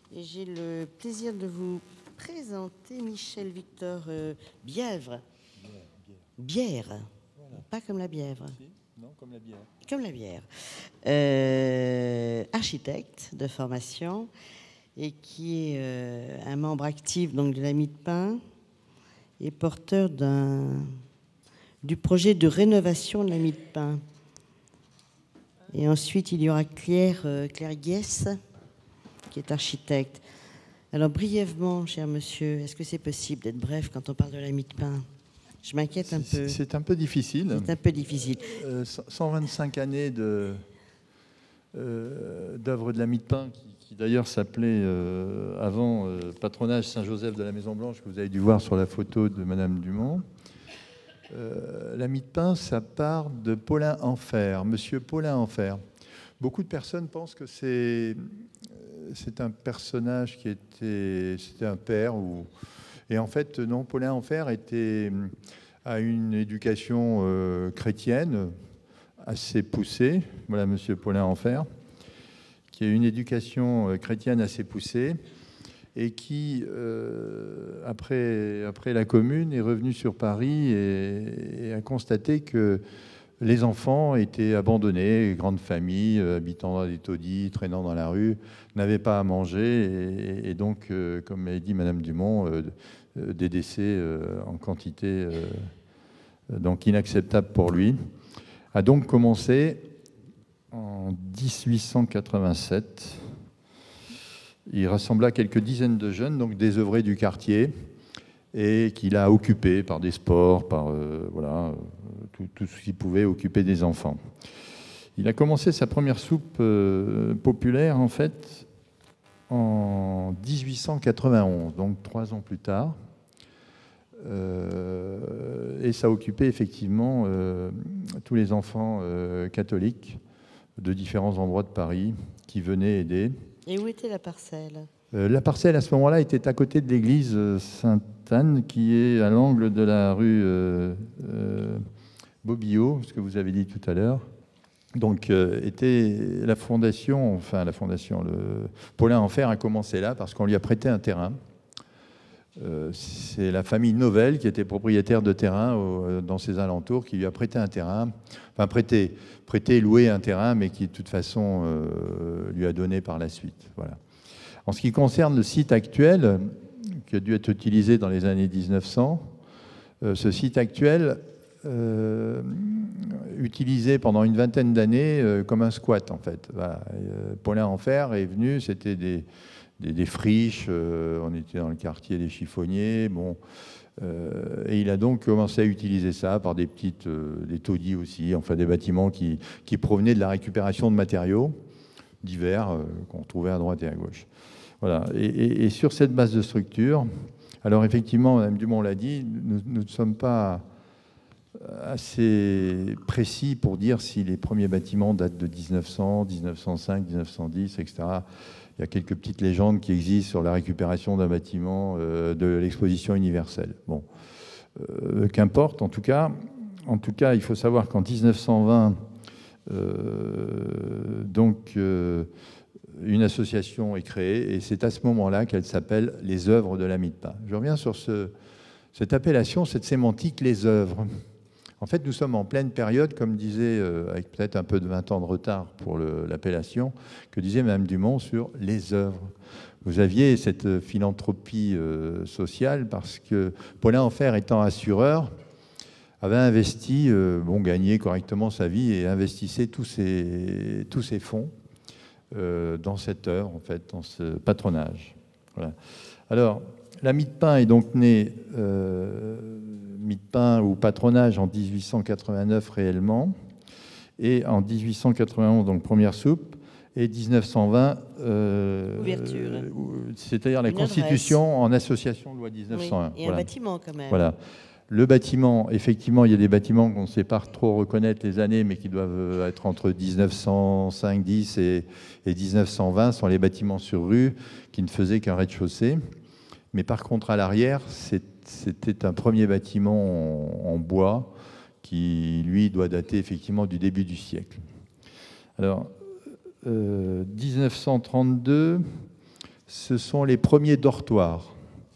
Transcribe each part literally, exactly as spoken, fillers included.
Et j'ai le plaisir de vous présenter Michel Victor euh, Bièvre. Bière. Voilà. Pas comme la Bièvre. Si. Non, comme la bière. Comme la bière. Euh, architecte de formation et qui est euh, un membre actif donc, de l'Ami de Pin et porteur d'un, du projet de rénovation de l'Ami de Pin. Et ensuite, il y aura Claire, euh, Claire Guess, qui est architecte. Alors, brièvement, cher monsieur, est-ce que c'est possible d'être bref quand on parle de l'Ami de Pin? Je m'inquiète un peu. C'est un peu difficile. C'est un peu difficile. Euh, cent vingt-cinq années de, euh, d'œuvre de l'Ami de Pin, qui, qui d'ailleurs s'appelait euh, avant euh, Patronage Saint-Joseph de la Maison Blanche, que vous avez dû voir sur la photo de Madame Dumont. Euh, l'Ami de Pin, ça part de Paulin Enfer, Monsieur Paulin Enfer. Beaucoup de personnes pensent que c'est c'est un personnage qui était, c'était un père ou et en fait non, Paulin Enfer était à une éducation euh, chrétienne assez poussée. Voilà, Monsieur Paulin Enfer, qui a une éducation chrétienne assez poussée et qui, euh, après, après la Commune, est revenu sur Paris et, et a constaté que les enfants étaient abandonnés, grandes familles, euh, habitant dans des taudis, traînant dans la rue, n'avaient pas à manger, et, et donc, euh, comme l'a dit Madame Dumont, euh, euh, des décès euh, en quantité euh, donc inacceptable pour lui, a donc commencé en mille huit cent quatre-vingt-sept. Il rassembla quelques dizaines de jeunes, donc désœuvrés du quartier, et qu'il a occupé par des sports, par euh, voilà, tout, tout ce qui pouvait occuper des enfants. Il a commencé sa première soupe euh, populaire, en fait, en mille huit cent quatre-vingt-onze, donc trois ans plus tard. Euh, et ça occupait effectivement euh, tous les enfants euh, catholiques de différents endroits de Paris qui venaient aider. Et où était la parcelle ? Euh, la parcelle, à ce moment-là, était à côté de l'église Sainte-Anne, qui est à l'angle de la rue euh, euh, Bobillot, ce que vous avez dit tout à l'heure. Donc, euh, était la fondation, enfin la fondation, le Paulin Enfer a commencé là parce qu'on lui a prêté un terrain. Euh, c'est la famille Novelle qui était propriétaire de terrain au, dans ses alentours, qui lui a prêté un terrain, enfin prêté, prêté, loué un terrain, mais qui de toute façon euh, lui a donné par la suite. Voilà. En ce qui concerne le site actuel, qui a dû être utilisé dans les années mille neuf cents, euh, ce site actuel, euh, utilisé pendant une vingtaine d'années euh, comme un squat, en fait. Voilà. Euh, Paulin Enfer est venu, c'était des, des, des friches, euh, on était dans le quartier des chiffonniers, bon, euh, et il a donc commencé à utiliser ça par des petites, euh, des taudis aussi, enfin des bâtiments qui, qui provenaient de la récupération de matériaux divers euh, qu'on trouvait à droite et à gauche. Voilà. Et, et, et sur cette base de structure, alors effectivement, Mme Dumont l'a dit, nous, nous ne sommes pas assez précis pour dire si les premiers bâtiments datent de mille neuf cents, mille neuf cent cinq, mille neuf cent dix, et cetera. Il y a quelques petites légendes qui existent sur la récupération d'un bâtiment euh, de l'exposition universelle. Bon, euh, qu'importe. En tout cas, en tout cas, il faut savoir qu'en mille neuf cent vingt, euh, donc euh, une association est créée, et c'est à ce moment-là qu'elle s'appelle les œuvres de l'Ami de Pin. Je reviens sur ce, cette appellation, cette sémantique, les œuvres. En fait, nous sommes en pleine période, comme disait, euh, avec peut-être un peu de vingt ans de retard pour l'appellation, que disait Mme Dumont sur les œuvres. Vous aviez cette philanthropie euh, sociale parce que Paulin Enfer, étant assureur, avait investi, euh, bon, gagné correctement sa vie et investissait tous ses, tous ses fonds euh, dans cette œuvre, en fait, dans ce patronage. Voilà. Alors, l'Ami de Pin est donc né... Euh, Ami de Pin ou patronage en mille huit cent quatre-vingt-neuf réellement, et en mille huit cent quatre-vingt-onze, donc première soupe, et mille neuf cent vingt, euh, ouverture. Euh, c'est-à-dire la constitution adresse. En association de loi mille neuf cent un. Oui, et voilà. Un bâtiment quand même. Voilà. Le bâtiment, effectivement, il y a des bâtiments qu'on ne sait pas trop reconnaître les années, mais qui doivent être entre mille neuf cent cinq dix et, et mille neuf cent vingt, sont les bâtiments sur rue qui ne faisaient qu'un rez-de-chaussée. Mais par contre, à l'arrière, c'est C'était un premier bâtiment en, en bois qui, lui, doit dater effectivement du début du siècle. Alors, euh, mille neuf cent trente-deux, ce sont les premiers dortoirs.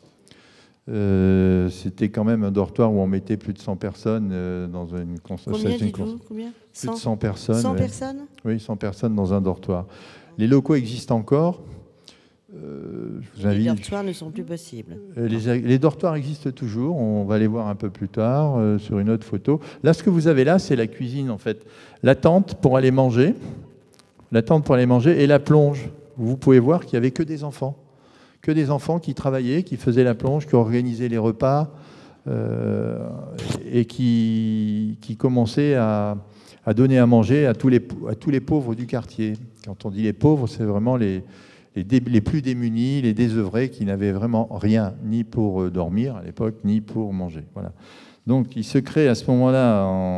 Euh, C'était quand même un dortoir où on mettait plus de cent personnes euh, dans une construction. Combien dites-vous? Combien? Plus de cent personnes. cent ouais. personnes? Oui, cent personnes dans un dortoir. Les locaux existent encore. Euh, je vous invite... Les dortoirs ne sont plus possibles. Les, les dortoirs existent toujours. On va les voir un peu plus tard euh, sur une autre photo. Là, ce que vous avez là, c'est la cuisine en fait. La tente pour aller manger. La tente pour aller manger et la plonge. Vous pouvez voir qu'il n'y avait que des enfants. Que des enfants qui travaillaient, qui faisaient la plonge, qui organisaient les repas euh, et qui, qui commençaient à, à donner à manger à tous, les, à tous les pauvres du quartier. Quand on dit les pauvres, c'est vraiment les, les, dé, les plus démunis, les désœuvrés qui n'avaient vraiment rien, ni pour dormir à l'époque, ni pour manger. Voilà. Donc il se crée à ce moment-là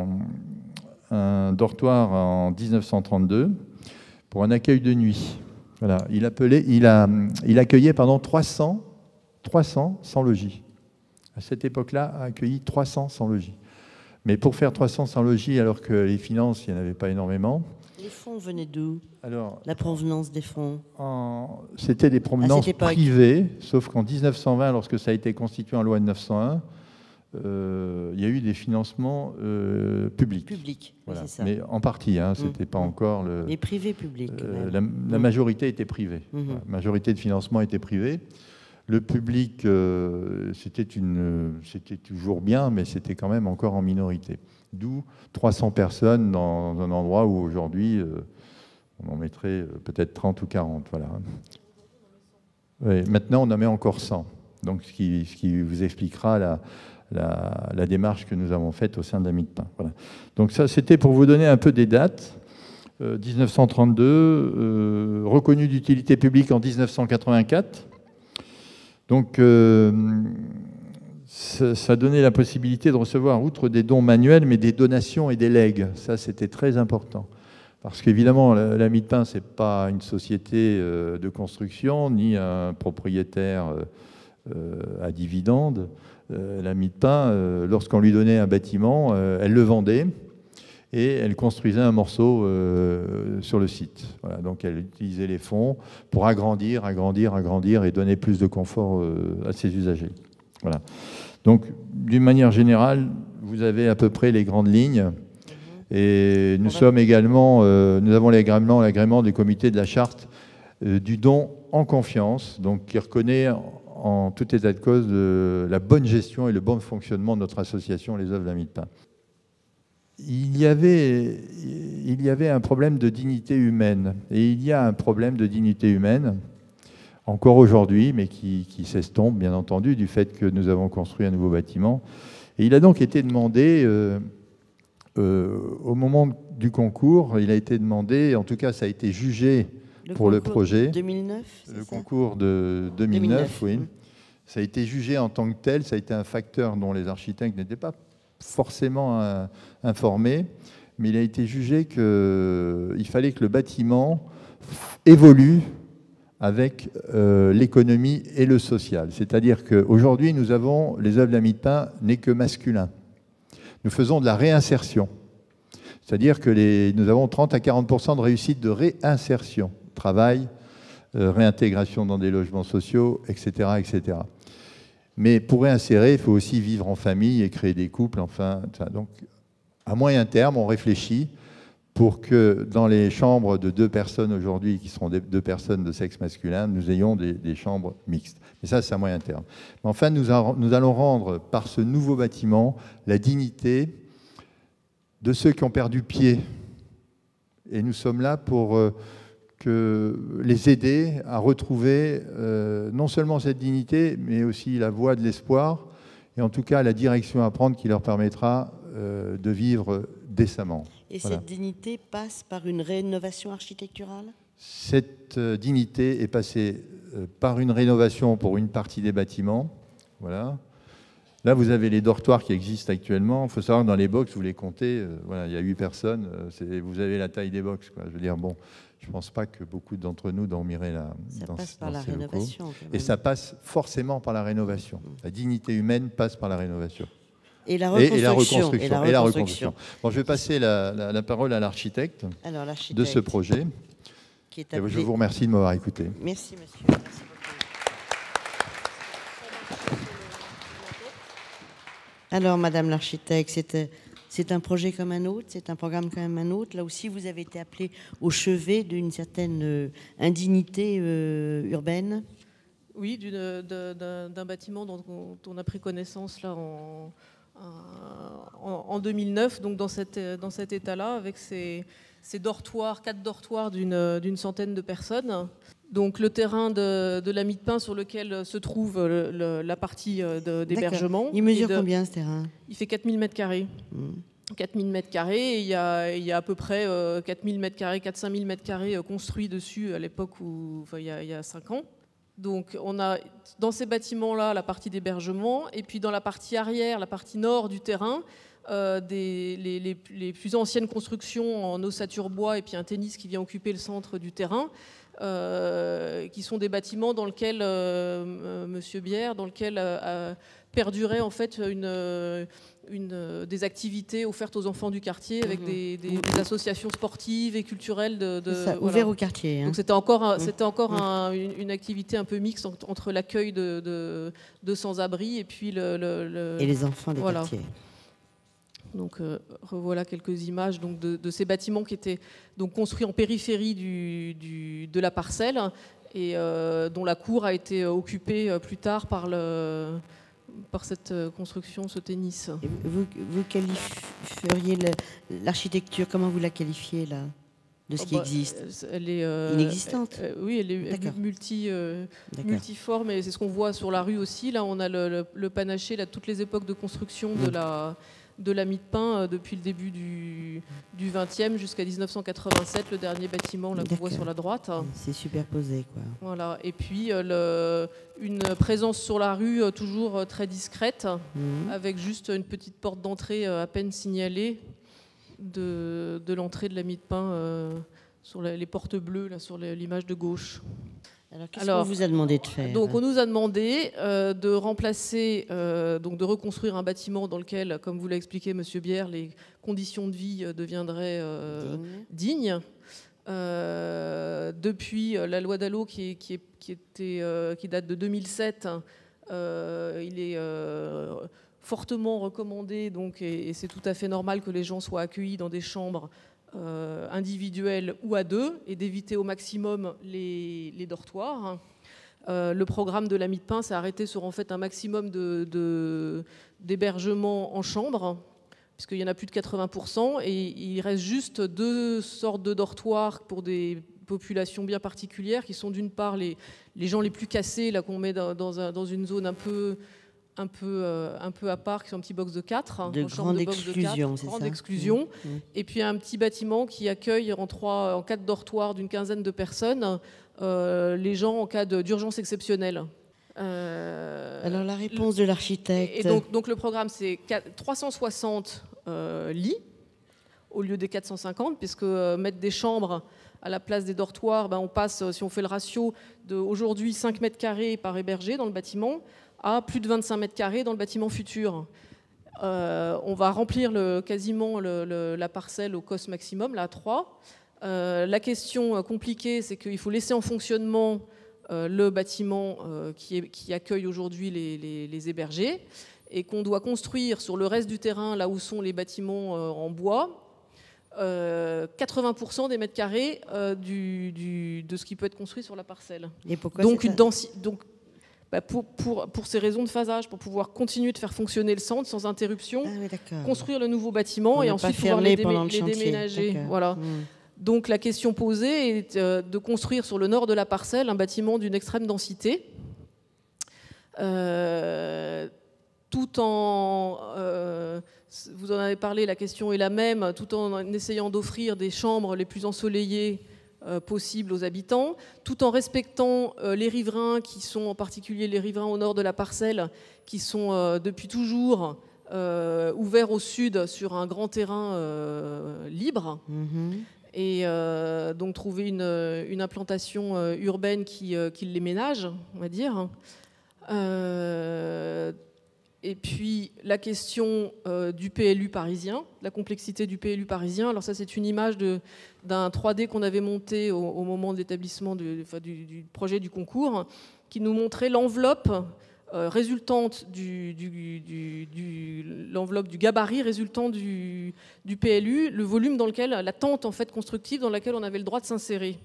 un dortoir en mille neuf cent trente-deux pour un accueil de nuit. Voilà, il, appelait, il, a, il accueillait pardon, trois cents, trois cents sans logis. À cette époque-là, a accueilli trois cents sans logis. Mais pour faire trois cents sans logis, alors que les finances, il n'y en avait pas énormément. Les fonds venaient d'où? Alors, la provenance des fonds? C'était des provenances privées, sauf qu'en mille neuf cent vingt, lorsque ça a été constitué en loi de mille neuf cent un, Euh, il y a eu des financements euh, publics. Publics, voilà. Oui, c'est ça. Mais en partie, hein, c'était mmh. pas encore le... Les privés publics. Euh, la, la majorité était privée. Mmh. La majorité de financement était privée. Le public, euh, c'était une, c'était toujours bien, mais c'était quand même encore en minorité. D'où trois cents personnes dans un endroit où aujourd'hui, euh, on en mettrait peut-être trente ou quarante. Voilà. Ouais, maintenant, on en met encore cent. Donc, ce qui, ce qui vous expliquera la... La, la démarche que nous avons faite au sein de la Mie-de-Pain. Voilà. Donc ça, c'était pour vous donner un peu des dates. Euh, mille neuf cent trente-deux, euh, reconnu d'utilité publique en mille neuf cent quatre-vingt-quatre. Donc euh, ça, ça donnait la possibilité de recevoir, outre des dons manuels, mais des donations et des legs. Ça, c'était très important. Parce qu'évidemment, la, la Mie-de-Pain, ce n'est pas une société euh, de construction, ni un propriétaire euh, à dividendes. Euh, la Mie-de-Pain, euh, lorsqu'on lui donnait un bâtiment, euh, elle le vendait et elle construisait un morceau euh, sur le site. Voilà, donc elle utilisait les fonds pour agrandir, agrandir, agrandir et donner plus de confort euh, à ses usagers. Voilà. Donc, d'une manière générale, vous avez à peu près les grandes lignes. Et nous sommes également, euh, nous avons l'agrément, l'agrément du comité de la charte euh, du don en confiance, donc qui reconnaît en tout état de cause de la bonne gestion et le bon fonctionnement de notre association Les Œuvres de la Mie-de-Pain. Il y avait, il y avait un problème de dignité humaine, et il y a un problème de dignité humaine encore aujourd'hui, mais qui, qui s'estompe bien entendu du fait que nous avons construit un nouveau bâtiment. Et il a donc été demandé, euh, euh, au moment du concours, il a été demandé, en tout cas ça a été jugé le pour le projet. deux mille neuf, le ça concours de deux mille neuf, deux mille neuf, oui. Mmh. Ça a été jugé en tant que tel, ça a été un facteur dont les architectes n'étaient pas forcément euh, informés, mais il a été jugé qu'il fallait que le bâtiment évolue avec euh, l'économie et le social. C'est-à-dire qu'aujourd'hui, nous avons, les œuvres de la Mie-de-Pain n'est que masculin. Nous faisons de la réinsertion. C'est-à-dire que les, nous avons trente à quarante pour cent de réussite de réinsertion. Travail, euh, réintégration dans des logements sociaux, et cetera, et cetera. Mais pour réinsérer, il faut aussi vivre en famille et créer des couples. Enfin, donc, à moyen terme, on réfléchit pour que dans les chambres de deux personnes aujourd'hui, qui seront deux personnes de sexe masculin, nous ayons des, des chambres mixtes. Mais ça, c'est à moyen terme. Mais enfin, nous, a, nous allons rendre par ce nouveau bâtiment la dignité de ceux qui ont perdu pied. Et nous sommes là pour euh, que les aider à retrouver euh, non seulement cette dignité, mais aussi la voie de l'espoir, et en tout cas la direction à prendre qui leur permettra euh, de vivre décemment. Et voilà. Cette dignité passe par une rénovation architecturale ? Cette euh, dignité est passée euh, par une rénovation pour une partie des bâtiments. Voilà. Là, vous avez les dortoirs qui existent actuellement. Il faut savoir que dans les box, vous les comptez, euh, voilà, il y a huit personnes. Euh, vous avez la taille des box, quoi. Je veux dire, bon, je ne pense pas que beaucoup d'entre nous dormiraient là. Ça dans, passe par dans la ces rénovation. locaux. Et ça passe forcément par la rénovation. La dignité humaine passe par la rénovation. Et la reconstruction. Et, et la reconstruction. Et la reconstruction. Et la reconstruction. Bon, je vais passer la, la, la parole à l'architecte de ce projet. Qui est et je vous remercie de m'avoir écouté. Merci, monsieur. Merci beaucoup. Alors, Madame l'architecte, c'est, c'est un projet comme un autre, c'est un programme comme un autre. Là aussi, vous avez été appelée au chevet d'une certaine euh, indignité euh, urbaine. Oui, d'une, d'un, d'un bâtiment dont on a pris connaissance là en, en, en deux mille neuf, donc dans, cette, dans cet état-là, avec ces, ces dortoirs, quatre dortoirs d'une, d'une centaine de personnes. Donc le terrain de, de la Mie de Pin sur lequel se trouve le, le, la partie de, d'hébergement. D'accord. Il mesure de, combien ce terrain? Il fait quatre mille mètres carrés. Mmh. quatre mille mètres carrés, et il y a, il y a à peu près euh, quatre mille mètres carrés, quatre à cinq mille mètres carrés construits dessus à l'époque où, enfin, il y a, il y a cinq ans. Donc on a dans ces bâtiments-là la partie d'hébergement, et puis dans la partie arrière, la partie nord du terrain, euh, des, les, les, les plus anciennes constructions en ossature bois, et puis un tennis qui vient occuper le centre du terrain, euh, qui sont des bâtiments dans lesquels euh, Monsieur Bière, dans lequel euh, perdurait en fait une, une, des activités offertes aux enfants du quartier avec mmh. des, des, des associations sportives et culturelles de, de ça, voilà. ouvert au quartier. Hein. Donc c'était encore, un, mmh. c'était encore mmh. un, une, une activité un peu mixte entre, entre l'accueil de, de, de sans-abri et puis le, le, le et les enfants des voilà. quartiers. Donc euh, revoilà quelques images donc, de, de ces bâtiments qui étaient donc, construits en périphérie du, du, de la parcelle et euh, dont la cour a été occupée euh, plus tard par, le, par cette construction, ce tennis. Et vous, vous qualifieriez le, l'architecture, comment vous la qualifiez là, de ce oh, qui bah, existe? Elle est euh, inexistante. Euh, oui, elle est multi, euh, multiforme et c'est ce qu'on voit sur la rue aussi. Là, on a le, le, le panaché là, toutes les époques de construction mmh. de la... de la Mie de Pin euh, depuis le début du, du vingtième jusqu'à dix-neuf cent quatre-vingt-sept, le dernier bâtiment là, qu'on voit sur la droite. C'est superposé, quoi. Voilà. Et puis euh, le, une présence sur la rue euh, toujours euh, très discrète, mmh. avec juste une petite porte d'entrée euh, à peine signalée de, de l'entrée de la Mie de Pin euh, sur la, les portes bleues là, sur l'image de gauche. Alors, qu'est-ce qu'on vous a demandé de faire? Donc, on nous a demandé euh, de remplacer, euh, donc de reconstruire un bâtiment dans lequel, comme vous l'a expliqué Monsieur Bière, les conditions de vie deviendraient euh, dignes. dignes. Euh, depuis la loi Dallot qui, est, qui, est, qui, était, euh, qui date de deux mille sept, euh, il est euh, fortement recommandé, donc, et, et c'est tout à fait normal que les gens soient accueillis dans des chambres Euh, individuels ou à deux, et d'éviter au maximum les, les dortoirs. Euh, le programme de la Mie de Pin s'est arrêté sur en fait un maximum de, de, d'hébergement en chambre, puisqu'il y en a plus de quatre-vingts pour cent, et il reste juste deux sortes de dortoirs pour des populations bien particulières, qui sont d'une part les, les gens les plus cassés, là, qu'on met dans, dans, un, dans une zone un peu... Un peu, euh, un peu à part, qui sont un petit box de quatre. De grande exclusion, c'est ça. Grande exclusion. Mmh. Et puis un petit bâtiment qui accueille en, trois, en quatre dortoirs d'une quinzaine de personnes euh, les gens en cas de, d'urgence exceptionnelle. Euh, Alors la réponse le, de l'architecte. Et donc, donc le programme, c'est trois cent soixante euh, lits au lieu des quatre cent cinquante, puisque euh, mettre des chambres à la place des dortoirs, ben, on passe, si on fait le ratio, d'aujourd'hui cinq mètres carrés par hébergé dans le bâtiment, à plus de vingt-cinq mètres carrés dans le bâtiment futur. Euh, on va remplir le, quasiment le, le, la parcelle au cost maximum, là à trois. Euh, la question compliquée, c'est qu'il faut laisser en fonctionnement euh, le bâtiment euh, qui, est, qui accueille aujourd'hui les, les, les hébergés, et qu'on doit construire sur le reste du terrain, là où sont les bâtiments euh, en bois, euh, quatre-vingts pour cent des mètres carrés euh, du, du, de ce qui peut être construit sur la parcelle. Et pourquoi donc, une densi- donc Bah pour, pour, pour ces raisons de phasage, pour pouvoir continuer de faire fonctionner le centre sans interruption, ah oui, construire le nouveau bâtiment et ensuite pouvoir les, démé- les déménager. Voilà. Mmh. Donc la question posée est euh, de construire sur le nord de la parcelle un bâtiment d'une extrême densité, euh, tout en, euh, vous en avez parlé, la question est la même, tout en essayant d'offrir des chambres les plus ensoleillées possible aux habitants, tout en respectant euh, les riverains, qui sont en particulier les riverains au nord de la parcelle, qui sont euh, depuis toujours euh, ouverts au sud sur un grand terrain euh, libre, mmh. et euh, donc trouver une, une implantation euh, urbaine qui, euh, qui les ménage, on va dire. Euh, Et puis la question euh, du P L U parisien, la complexité du P L U parisien. Alors ça, c'est une image de, d'un trois D qu'on avait monté au, au moment de l'établissement du, enfin, du, du projet du concours, qui nous montrait l'enveloppe euh, résultante du, du, du, du l'enveloppe du gabarit résultant du, du P L U, le volume dans lequel la tente en fait constructive dans laquelle on avait le droit de s'insérer.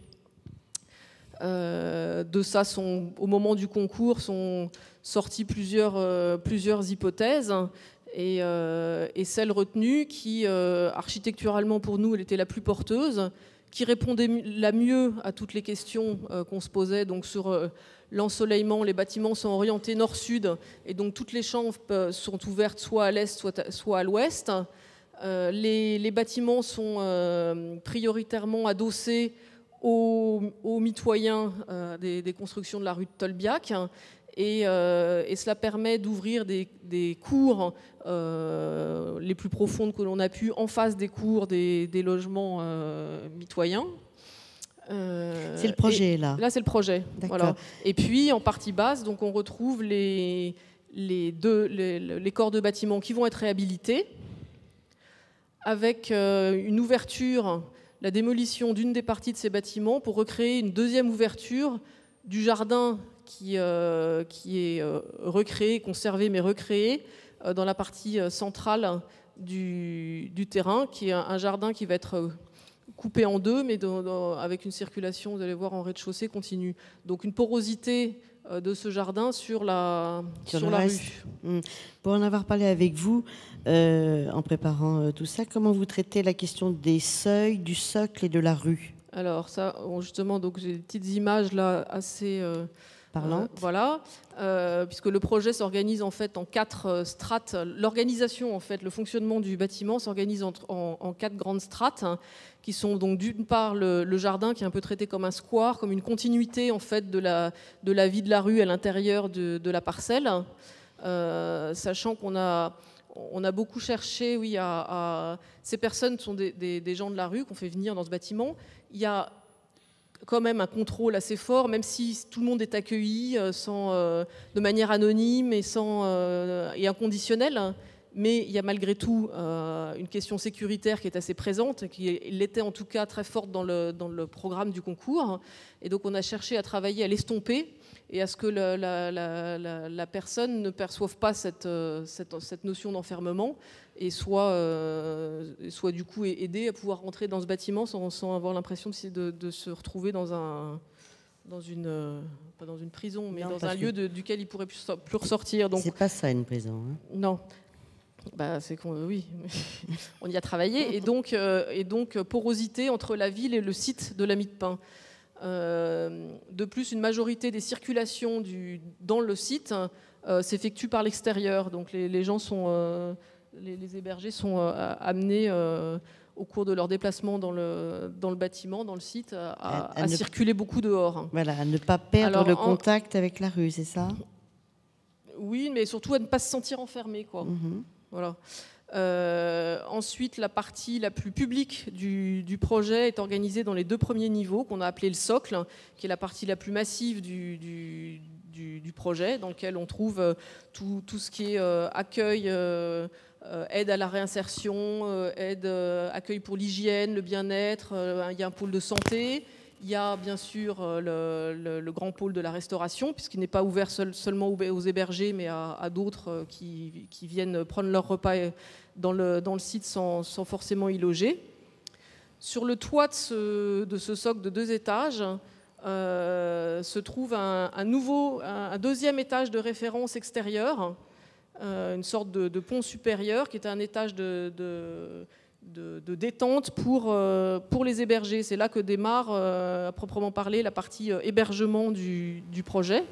Euh, de ça, sont, au moment du concours, sont sorties plusieurs, euh, plusieurs hypothèses. Et, euh, et celle retenue, qui euh, architecturalement pour nous, elle était la plus porteuse, qui répondait la mieux à toutes les questions euh, qu'on se posait. Donc sur euh, l'ensoleillement, les bâtiments sont orientés nord-sud, et donc toutes les chambres euh, sont ouvertes soit à l'est, soit à, soit à l'ouest. Euh, les, les bâtiments sont euh, prioritairement adossés aux, aux mitoyens euh, des, des constructions de la rue de Tolbiac, et, euh, et cela permet d'ouvrir des, des cours euh, les plus profondes que l'on a pu en face des cours des, des logements euh, mitoyens. Euh, c'est le projet, là. Là, c'est le projet. Voilà. Et puis, en partie basse, donc, on retrouve les, les, deux, les, les corps de bâtiments qui vont être réhabilités, avec euh, une ouverture, la démolition d'une des parties de ces bâtiments pour recréer une deuxième ouverture du jardin qui, euh, qui est euh, recréé, conservé, mais recréé euh, dans la partie euh, centrale du, du terrain, qui est un, un jardin qui va être euh, coupé en deux, mais dans, dans, avec une circulation, vous allez voir, en rez-de-chaussée continue. Donc une porosité euh, de ce jardin sur la, sur sur la rue. Mmh. Pour en avoir parlé avec vous, euh, en préparant euh, tout ça, comment vous traitez la question des seuils, du socle et de la rue? Alors ça, justement, donc j'ai des petites images là assez euh, parlantes. Euh, voilà, euh, puisque le projet s'organise en fait en quatre strates. L'organisation, en fait, le fonctionnement du bâtiment s'organise en, en, en quatre grandes strates, hein, qui sont donc d'une part le, le jardin, qui est un peu traité comme un square, comme une continuité en fait de la, de la vie de la rue à l'intérieur de, de la parcelle, euh, sachant qu'on a On a beaucoup cherché, oui, à, à... Ces personnes sont des, des, des gens de la rue qu'on fait venir dans ce bâtiment. Il y a quand même un contrôle assez fort, même si tout le monde est accueilli sans, euh, de manière anonyme et, sans, euh, et inconditionnelle. Mais il y a malgré tout euh, une question sécuritaire qui est assez présente, qui l'était en tout cas très forte dans le, dans le programme du concours. Et donc on a cherché à travailler à l'estomper et à ce que la, la, la, la, la personne ne perçoive pas cette, cette, cette notion d'enfermement et soit, euh, soit du coup aidée à pouvoir rentrer dans ce bâtiment sans, sans avoir l'impression de, de, de se retrouver dans un... dans une, euh, pas dans une prison, mais non, dans un lieu de, duquel il ne pourrait plus, plus ressortir. Donc, c'est pas ça une prison. Hein. Non. Bah, c'est qu'on, euh, oui, on y a travaillé. Et donc, euh, et donc, porosité entre la ville et le site de la Mie de Pin. Euh, de plus, une majorité des circulations du, dans le site euh, s'effectue par l'extérieur. Donc les, les gens sont, euh, les, les hébergés sont euh, amenés euh, au cours de leur déplacement dans le, dans le bâtiment, dans le site, à, à, à, à circuler ne... beaucoup dehors. Voilà, à ne pas perdre Alors, le en... contact avec la rue, c'est ça? Oui, mais surtout à ne pas se sentir enfermé, quoi. Mm-hmm. Voilà. Euh, ensuite, la partie la plus publique du, du projet est organisée dans les deux premiers niveaux, qu'on a appelé le socle, qui est la partie la plus massive du, du, du, du projet, dans lequel on trouve euh, tout, tout ce qui est euh, accueil, euh, euh, aide à la réinsertion, euh, aide, euh, accueil pour l'hygiène, le bien-être, euh, il y a un pôle de santé. Il y a bien sûr le, le, le grand pôle de la restauration, puisqu'il n'est pas ouvert seul, seulement aux hébergés, mais à, à d'autres qui, qui viennent prendre leur repas dans le, dans le site sans, sans forcément y loger. Sur le toit de ce, de ce socle de deux étages euh, se trouve un, un, nouveau, un, un deuxième étage de référence extérieure, euh, une sorte de, de pont supérieur qui est un étage de... de De, de détente pour, euh, pour les hébergés. C'est là que démarre, euh, à proprement parler, la partie euh, hébergement du, du projet.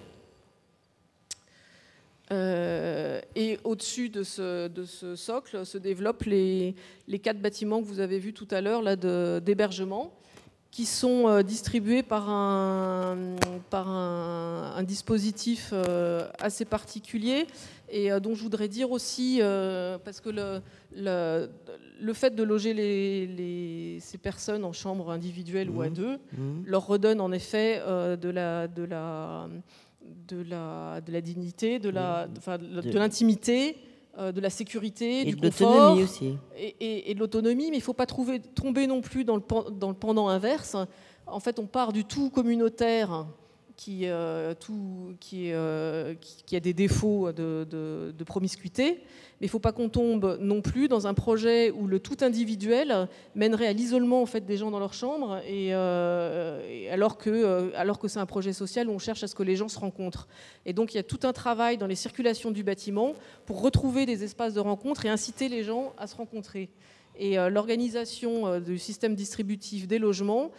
Euh, et au-dessus de ce, de ce socle se développent les, les quatre bâtiments que vous avez vus tout à l'heure là, de, d'hébergement, qui sont euh, distribués par un, par un, un dispositif euh, assez particulier et euh, dont je voudrais dire aussi, euh, parce que le, le, le fait de loger les, les, ces personnes en chambre individuelle mmh. ou à deux mmh. leur redonne en effet euh, de, la, de, la, de, la, de la dignité, de, la, mmh. enfin, de, de l'intimité, euh, de la sécurité, et du de confort l'autonomie aussi. Et, et, et de l'autonomie, mais il ne faut pas trouver, tomber non plus dans le, dans le pendant inverse. En fait, on part du tout communautaire qui, euh, tout, qui, euh, qui, qui a des défauts de, de, de promiscuité. Mais il ne faut pas qu'on tombe non plus dans un projet où le tout individuel mènerait à l'isolement en fait, des gens dans leur chambre, et, euh, et alors que, euh, alors que c'est un projet social où on cherche à ce que les gens se rencontrent. Et donc il y a tout un travail dans les circulations du bâtiment pour retrouver des espaces de rencontre et inciter les gens à se rencontrer. Et euh, l'organisation euh, du système distributif des logements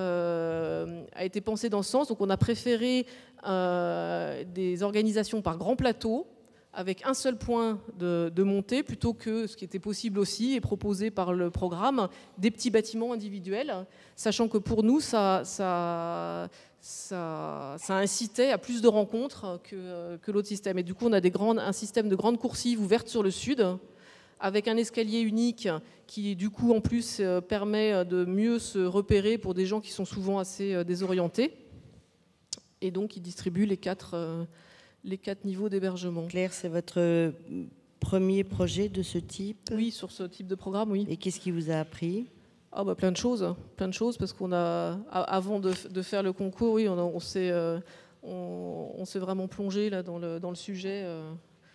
euh, a été pensée dans ce sens. Donc on a préféré euh, des organisations par grand plateau, avec un seul point de, de montée, plutôt que ce qui était possible aussi et proposé par le programme, des petits bâtiments individuels, sachant que pour nous, ça, ça, ça, ça incitait à plus de rencontres que, que l'autre système. Et du coup, on a des grandes, un système de grandes coursives ouvertes sur le sud, avec un escalier unique qui, du coup, en plus, permet de mieux se repérer pour des gens qui sont souvent assez désorientés. Et donc, il distribue les quatre... les quatre niveaux d'hébergement. Claire, c'est votre premier projet de ce type? Oui, sur ce type de programme, oui. Et qu'est-ce qui vous a appris? Ah bah plein de choses, plein de choses, parce qu'on a, avant de, de faire le concours, oui, on, on s'est, euh, on, on s'est vraiment plongé là dans le dans le sujet euh,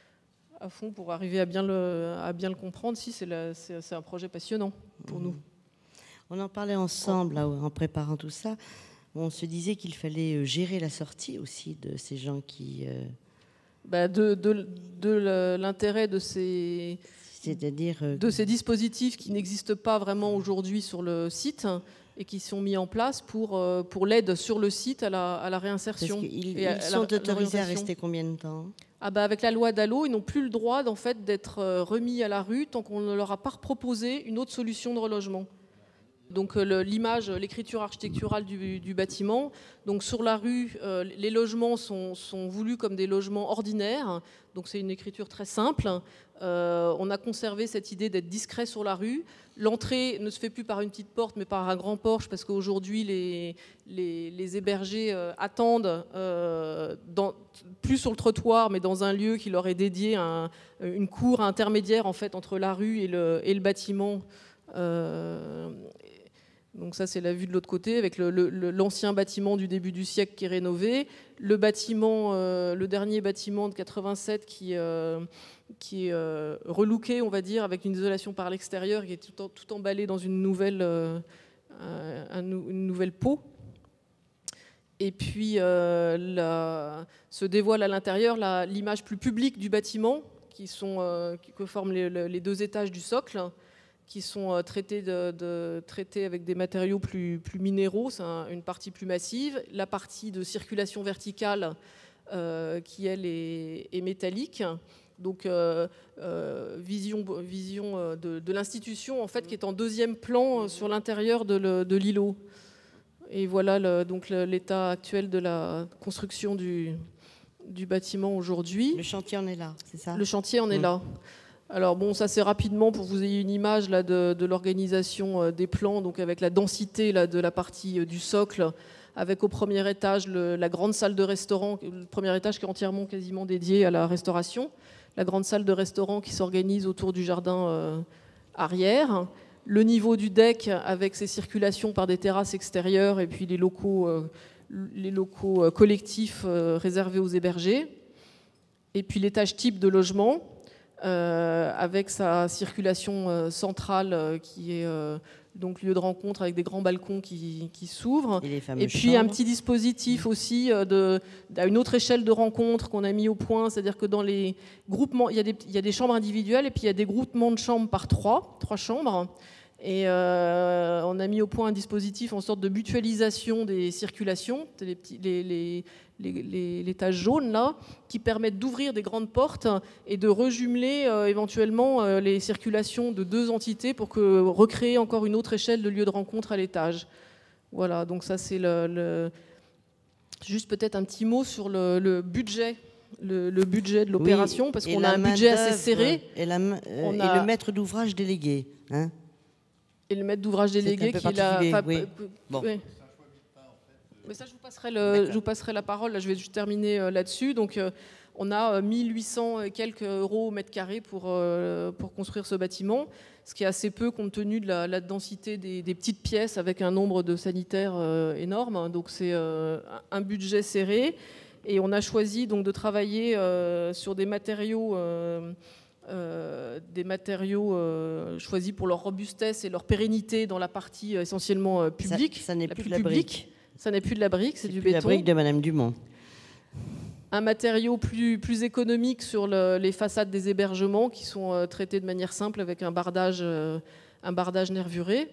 à fond pour arriver à bien le à bien le comprendre. Si c'est la, c'est, c'est un projet passionnant pour mmh. nous. On en parlait ensemble là, en préparant tout ça. On se disait qu'il fallait gérer la sortie aussi de ces gens qui... Euh... Bah de, de, de l'intérêt de ces, C'est-à-dire, euh... de ces dispositifs qui n'existent pas vraiment aujourd'hui sur le site et qui sont mis en place pour, pour l'aide sur le site à la, à la réinsertion. Parce qu'ils et à, ils sont à autorisés à rester combien de temps? Ah bah avec la loi Dallot, ils n'ont plus le droit en fait, d'être remis à la rue tant qu'on ne leur a pas proposé une autre solution de relogement. Donc l'image, l'écriture architecturale du, du bâtiment. Donc sur la rue, euh, les logements sont, sont voulus comme des logements ordinaires. Donc c'est une écriture très simple. Euh, on a conservé cette idée d'être discret sur la rue. L'entrée ne se fait plus par une petite porte, mais par un grand porche, parce qu'aujourd'hui les, les, les hébergés euh, attendent euh, dans, plus sur le trottoir, mais dans un lieu qui leur est dédié, un, une cour intermédiaire en fait entre la rue et le, et le bâtiment. Euh, Donc ça, c'est la vue de l'autre côté, avec le, le, l'ancien bâtiment du début du siècle qui est rénové, le bâtiment, euh, le dernier bâtiment de quatre-vingt-sept qui, euh, qui est euh, relooké, on va dire, avec une isolation par l'extérieur, qui est tout, en, tout emballé dans une nouvelle, euh, un, une nouvelle peau. Et puis euh, la, se dévoile à l'intérieur la, l'image plus publique du bâtiment, qui sont, euh, qui, que forment les, les deux étages du socle, qui sont traités, de, de, traités avec des matériaux plus, plus minéraux, c'est un, une partie plus massive. La partie de circulation verticale, euh, qui elle est, est métallique. Donc euh, euh, vision, vision de, de l'institution en fait, qui est en deuxième plan sur l'intérieur de, le, de l'îlot. Et voilà le, donc le, l'état actuel de la construction du, du bâtiment aujourd'hui. Le chantier en est là, c'est ça? Le chantier en mmh. est là. Alors bon, ça c'est rapidement pour que vous ayez une image là, de, de l'organisation des plans, donc avec la densité là, de la partie du socle, avec au premier étage le, la grande salle de restaurant, le premier étage qui est entièrement quasiment dédié à la restauration, la grande salle de restaurant qui s'organise autour du jardin euh, arrière, le niveau du deck avec ses circulations par des terrasses extérieures et puis les locaux, euh, les locaux collectifs euh, réservés aux hébergés, et puis l'étage type de logement. Euh, avec sa circulation euh, centrale euh, qui est euh, donc lieu de rencontre avec des grands balcons qui, qui s'ouvrent. Et, et puis chambres. Un petit dispositif aussi euh, de, d'une autre échelle de rencontre qu'on a mis au point, c'est-à-dire que dans les groupements, il y a des, il y a des chambres individuelles et puis il y a des groupements de chambres par trois, trois chambres. Et euh, on a mis au point un dispositif en sorte de mutualisation des circulations, les, petits, les, les, les, les, les taches jaunes là, qui permettent d'ouvrir des grandes portes et de rejumeler euh, éventuellement euh, les circulations de deux entités pour que, recréer encore une autre échelle de lieu de rencontre à l'étage. Voilà, donc ça c'est le, le... Juste peut-être un petit mot sur le, le budget. Le, le budget de l'opération, oui, parce qu'on a un budget assez serré. Et, la, euh, et a... le maître d'ouvrage délégué, hein. Et le maître d'ouvrage délégué qui est là. Oui. Bon. Oui. Mais ça, je vous passerai, le, je vous passerai la parole. Là, je vais juste terminer euh, là-dessus. Donc, euh, on a mille huit cents et quelques euros au mètre carré pour, euh, pour construire ce bâtiment, ce qui est assez peu compte tenu de la, la densité des, des petites pièces avec un nombre de sanitaires euh, énorme. Donc c'est euh, un budget serré. Et on a choisi donc de travailler euh, sur des matériaux, euh, euh, des matériaux euh, choisis pour leur robustesse et leur pérennité dans la partie essentiellement euh, publique. Ça, ça n'est la plus plus de la publique. brique. Ça n'est plus de la brique, c'est du béton. La brique de Madame Dumont. Un matériau plus, plus économique sur le, les façades des hébergements qui sont euh, traités de manière simple avec un bardage, euh, un bardage nervuré.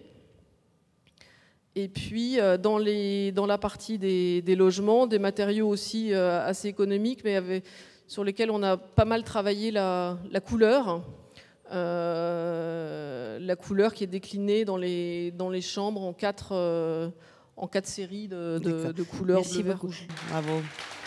Et puis euh, dans, les, dans la partie des, des logements, des matériaux aussi euh, assez économiques, mais avec, sur lesquels on a pas mal travaillé la, la couleur. Euh, la couleur qui est déclinée dans les, dans les chambres en quatre, euh, en quatre séries de, de, de couleurs bleu, vert, rouge. Bravo.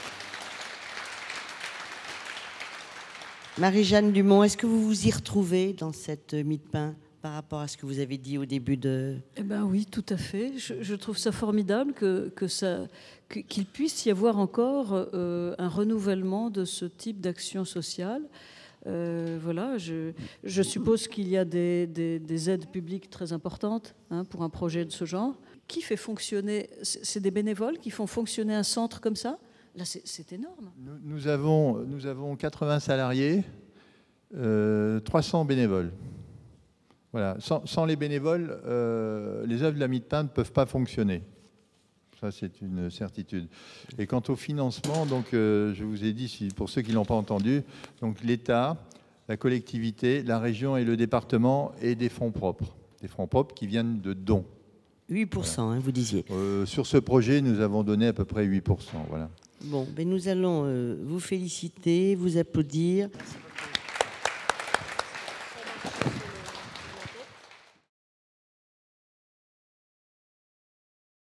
Marie-Jeanne Dumont, est-ce que vous vous y retrouvez dans cette mie de pain par rapport à ce que vous avez dit au début de... Eh ben oui, tout à fait. Je, je trouve ça formidable que, que ça, que, qu'il puisse y avoir encore euh, un renouvellement de ce type d'action sociale. Euh, voilà, je, je suppose qu'il y a des, des, des aides publiques très importantes hein, pour un projet de ce genre. Qui fait fonctionner... C'est des bénévoles qui font fonctionner un centre comme ça ? Là, c'est énorme. Nous, nous, avons, nous avons quatre-vingts salariés, euh, trois cents bénévoles. Voilà. Sans, sans les bénévoles, euh, les œuvres de la mie de pain ne peuvent pas fonctionner. Ça, c'est une certitude. Et quant au financement, donc, euh, je vous ai dit, si, pour ceux qui ne l'ont pas entendu, donc l'État, la collectivité, la région et le département et des fonds propres. Des fonds propres qui viennent de dons. huit pour cent, voilà. Hein, vous disiez. Euh, sur ce projet, nous avons donné à peu près huit pour cent. Voilà. Bon, ben nous allons euh, vous féliciter, vous applaudir.